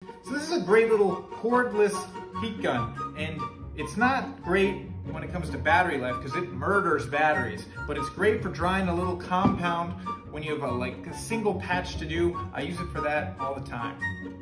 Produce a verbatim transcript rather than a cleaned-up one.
So this is a great little cordless heat gun, and it's not great when it comes to battery life because it murders batteries, but it's great for drying a little compound when you have a, like a single patch to do. I use it for that all the time.